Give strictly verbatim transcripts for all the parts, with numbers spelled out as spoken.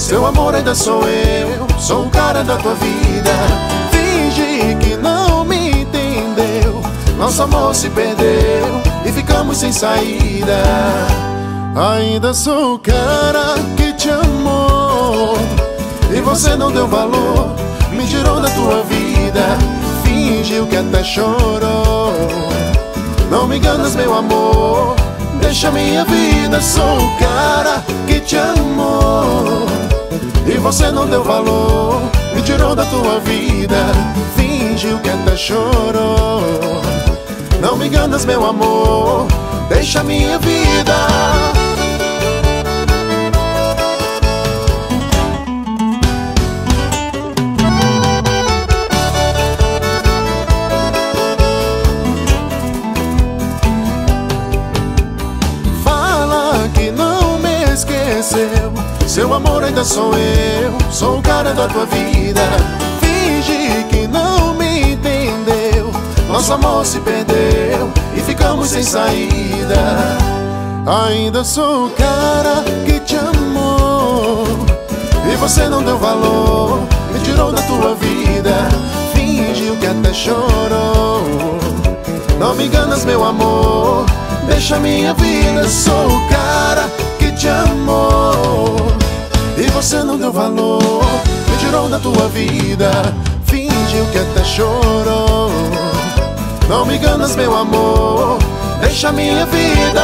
Seu amor ainda sou eu, sou o cara da tua vida. Finge que não me entendeu, nosso amor se perdeu e ficamos sem saída. Ainda sou o cara que te amou e você não deu valor, me tirou da tua vida, fingiu que até chorou. Não me enganas, meu amor, deixa minha vida. Sou o cara que te amou e você não deu valor, me tirou da tua vida, fingiu que até chorou. Não me enganas, meu amor, deixa minha vida. Seu amor ainda sou eu, sou o cara da tua vida. Finge que não me entendeu, nosso amor se perdeu e ficamos sem saída. Ainda sou o cara que te amou e você não deu valor, me tirou da tua vida, fingiu que até chorou. Não me enganas, meu amor, deixa minha vida. Sou o cara que te amou e você não deu valor, me tirou da tua vida, fingiu que até chorou. Não me enganas, meu amor, deixa minha vida.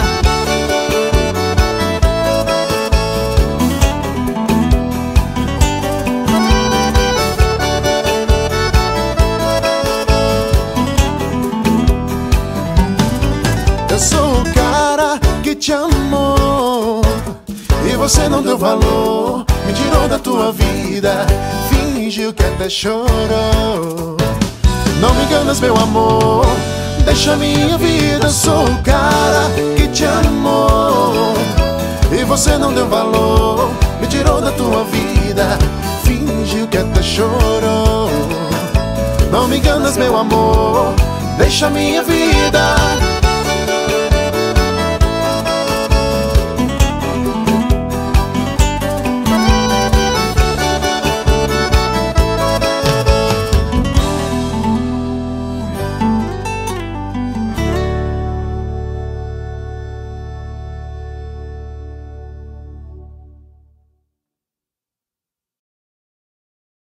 Eu sou o cara que te amou e você não deu valor, me tirou da tua vida, fingiu que até chorou. Não me enganas, meu amor, deixa minha vida. Sou o cara que te amou e você não deu valor, me tirou da tua vida, fingiu que até chorou. Não me enganas, meu amor, deixa minha vida.